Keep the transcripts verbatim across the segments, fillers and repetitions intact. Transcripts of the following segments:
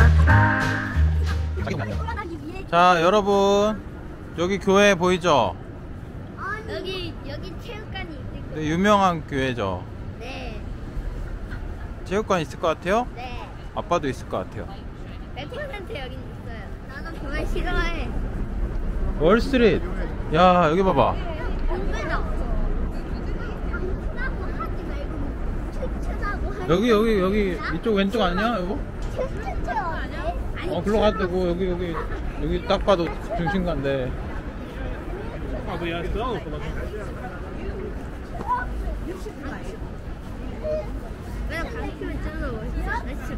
자, 여러분, 여기 교회 보이죠? 여기 여기 체육관이 있을 거예요. 네, 유명한 교회죠. 네. 체육관 있을 것 같아요? 네. 아빠도 있을 것 같아요. 백 퍼센트 여긴 있어요. 나도 교회 싫어해. 월스트리트. 야, 여기 봐봐. 여기 여기 여기 이쪽 왼쪽 아니야, 여보? 어, 글로 가도 되고 여기 여기 여기 딱 봐도 중심가인데. 그냥 가르치면 찔러 멋있어.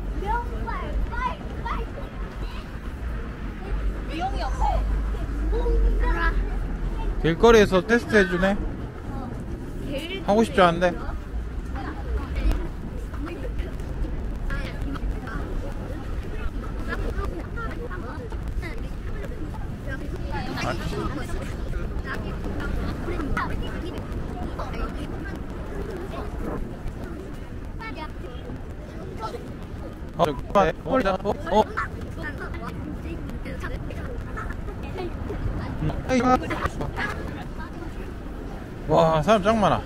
이용이 없어. 길거리에서 테스트 해주네. 하고 싶지 않은데. 어, 어, 어. 와, 사람 짱 많아.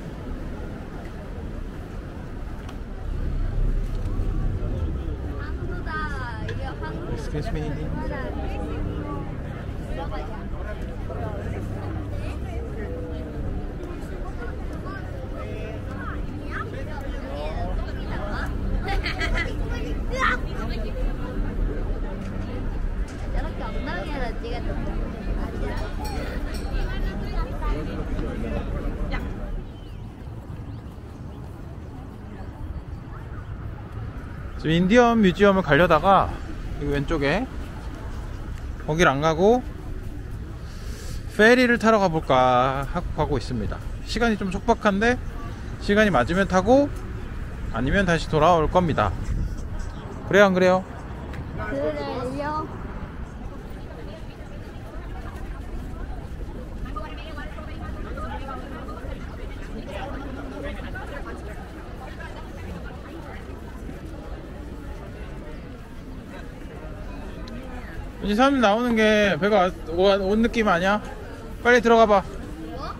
Excuse me. 저렇게 엉덩이에서 찍었던 지금 인디언 뮤지엄을 가려다가 여기 왼쪽에 거길 안 가고 페리를 타러 가볼까 하고 가고 있습니다. 시간이 좀 촉박한데 시간이 맞으면 타고 아니면 다시 돌아올 겁니다. 그래요, 안 그래요? 그래요? 이 사람 나오는 게 배가 온 느낌 아니야? 빨리 들어가 봐. 뭐?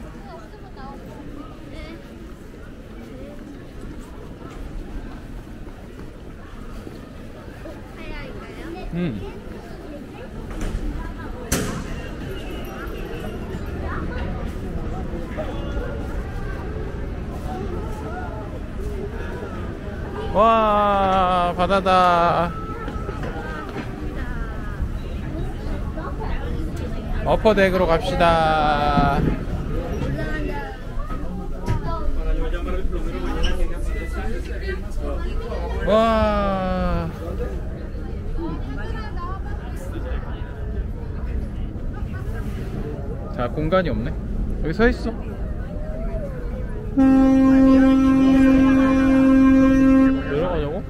하야인가요? 음. 와, 바다다. 어퍼덱으로 갑시다. 와. 자, 공간이 없네. 여기 서 있어. 내려가냐고?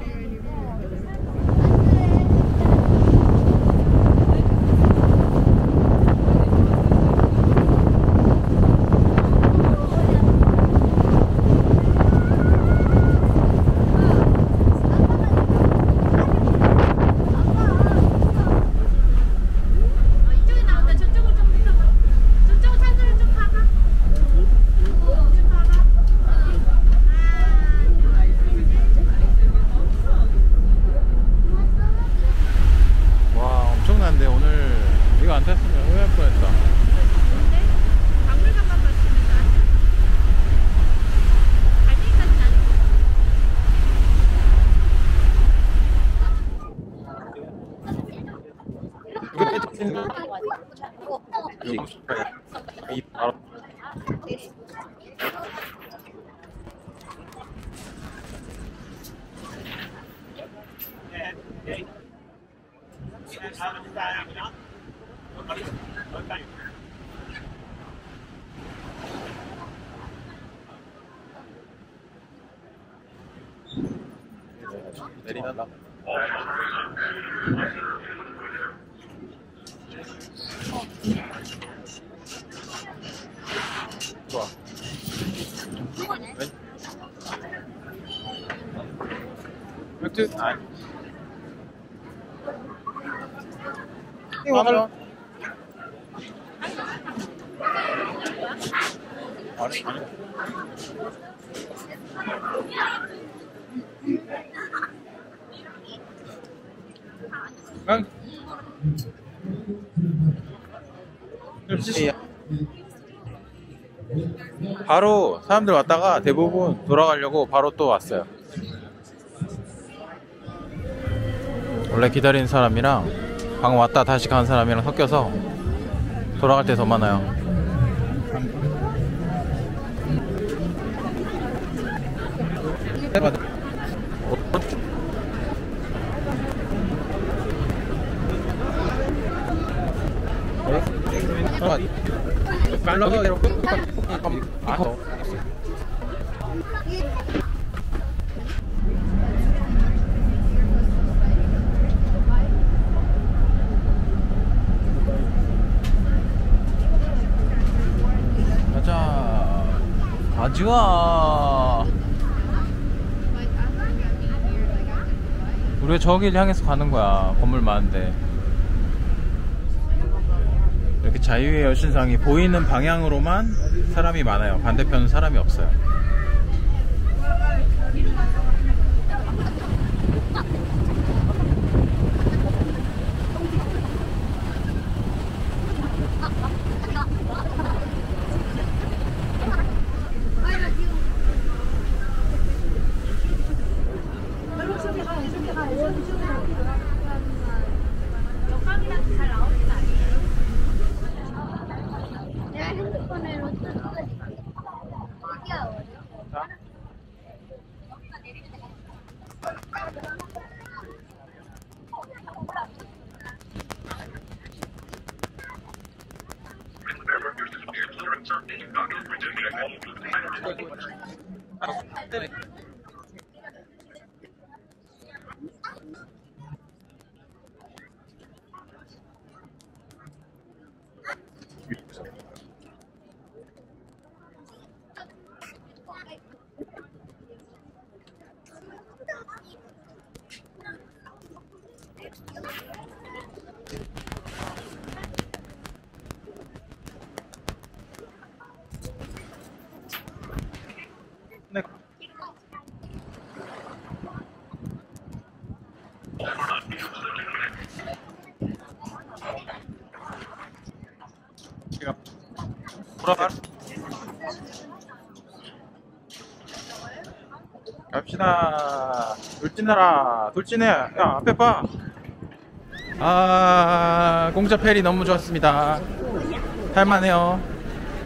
엄청난데 오늘 이거 안 탔으면 후회할 뻔했다. 근데 박물관만 봤으면 갈비까지 내리나? 좋아. 왼? 왼쪽? 아니. 이거 아니 아니. 응? 바로 사람들 왔다가 대부분 돌아가려고 바로 또 왔어요. 원래 기다리는 사람이랑 방금 왔다 다시 가는 사람이랑 섞여서 돌아갈 때 더 많아요. 가자. 가즈아. 우리 저길 향해서 가는 거야. 건물 많은데. 이렇게 자유의 여신상이 보이는 방향으로만 사람이 많아요. 반대편은 사람이 없어요. 내가 핸드폰으로 찍어. 자. 네. 제가 돌아가. 갑시다. 돌진해라. 돌진해. 야, 앞에 봐. 아, 공짜 페리 너무 좋았습니다. 탈만해요.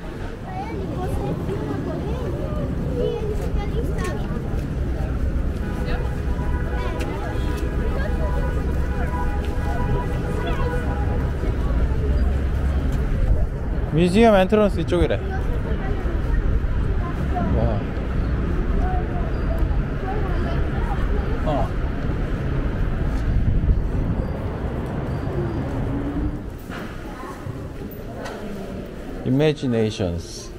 뮤지엄 엔트런스 이쪽이래. 와. 어. Imaginations.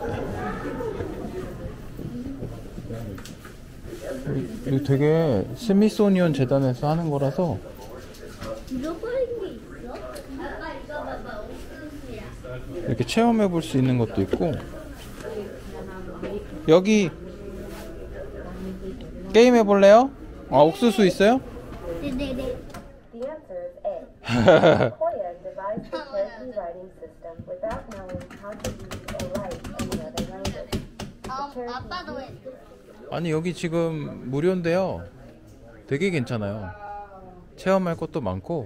이거 되게 스미소니언 재단에서 하는 거라서 잃어버린 게 있어? 아까 이거 봐봐. 옥수수야. 이렇게 체험해 볼 수 있는 것도 있고, 여기 게임 해볼래요? 아, 옥수수 있어요? 네네네. The answer is A. Koya devised the character writing system without knowing how to read or write any other language. 어, 아빠도 해. 아니, 여기 지금 무료인데요. 되게 괜찮아요. 체험할 것도 많고.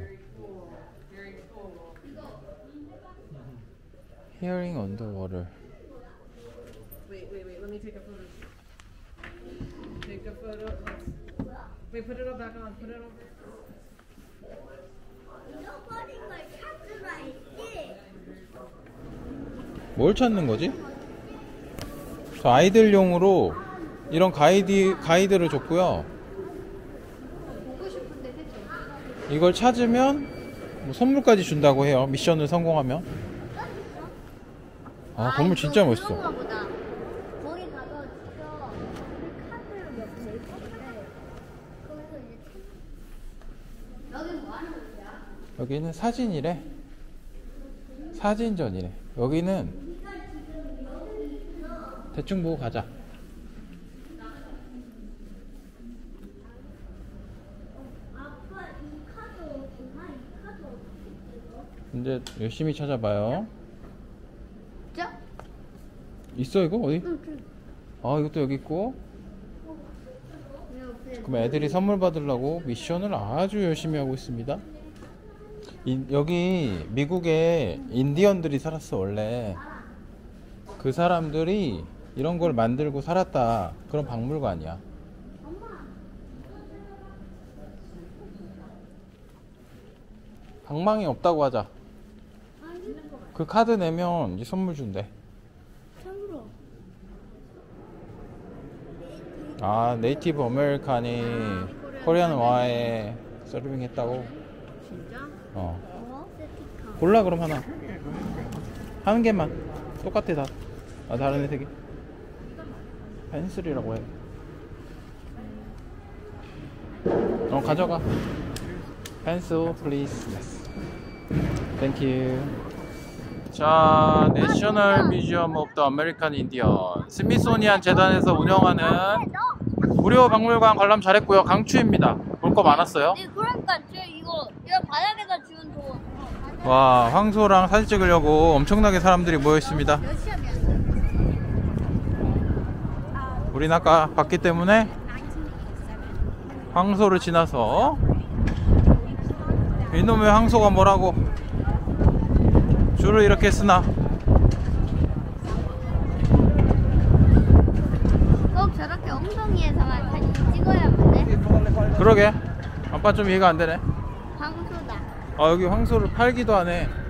Hearing underwater. Wait, wait, wait. Let me take a photo. Take a photo. Wait, put it all back on. Put it all. 잃어버린 걸 찾으라 했지. 뭘 찾는 거지? 저 아이들용으로 이런 가이드, 가이드를 줬고요. 보고 싶은데 대체. 이걸 찾으면 뭐 선물까지 준다고 해요. 미션을 성공하면. 아, 건물 진짜 멋있어. 그런가 보다. 거기 가서 직접 그 카드를 몇 개 있었는데 거기서 이제 여기 뭐 하는 곳이야? 여기는 사진이래. 사진전이래. 여기는 대충 보고 가자. 아빠 이 카드 어디나? 이 카드 어디? 이제 열심히 찾아봐요. 진짜? 있어 이거 어디? 응, 그. 아 이것도 여기 있고. 그럼 애들이 선물 받으려고 미션을 아주 열심히 하고 있습니다. 이, 여기 미국에 인디언들이 살았어 원래. 그 사람들이 이런 걸 만들고 살았다. 그런 박물관이야. 방망이 없다고 하자. 그 카드 내면 이제 선물 준대. 참으로. 아 네이티브 아메리칸이 코리안 와에 서빙 했다고. 진짜? 어 뭐? 스티커. 골라 그럼 하나. 한 개만 똑같아 다. 아 다른 애 세 개. 펜슬이라고 해. 어 가져가. 펜슬 플리즈. 예스. 땡큐. 자, 내셔널 뮤지엄 오브 더 아메리칸 인디언 스미소니안 재단에서 운영하는 무료 박물관 관람 잘했고요. 강추입니다. 볼 거 많았어요. 네, 그러니까 저 이거 이거 바닥에다 지운 돈. 와, 황소랑 사진 찍으려고 엄청나게 사람들이 모여 있습니다. 몇 시합이야? 우린 아까 봤기 때문에 황소를 지나서 이놈의 황소가 뭐라고 줄을 이렇게 쓰나. 꼭 저렇게 엉덩이에서만 사진 찍어야만 돼? 그러게 아빠 좀 이해가 안 되네. 황소다. 아 여기 황소를 팔기도 하네.